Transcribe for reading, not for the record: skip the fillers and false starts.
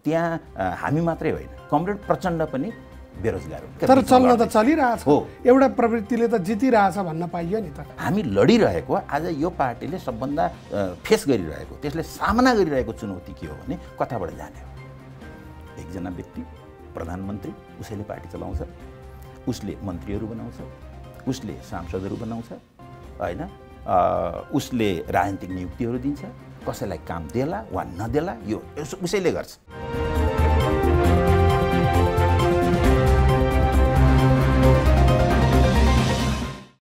त्यहाँ हामी मात्रै होइन, कमरेड प्रचण्ड पनि बेरोजगार हुन्। तर चल्न त चलिरहेछ, हो, एउटा प्रवृत्तिले त जितिरहेछ भन्न पाइयो नि त। हामी लडिरहेको आज यो पार्टीले सबभन्दा फेस गरिरहेको, त्यसले सामना गरिरहेको चुनौती के हो भने कताबाट जाने हो। एकजना व्यक्ति प्रधानमन्त्री, उसैले पार्टी चलाउँछ, उसले मन्त्रीहरू बनाउँछ, उसले सांसदहरू बनाउँछ होइन, उसले राजनीतिक नियुक्तिहरू दिन्छ, कसैलाई काम देला वा नदेला यो उसैले गर्छ।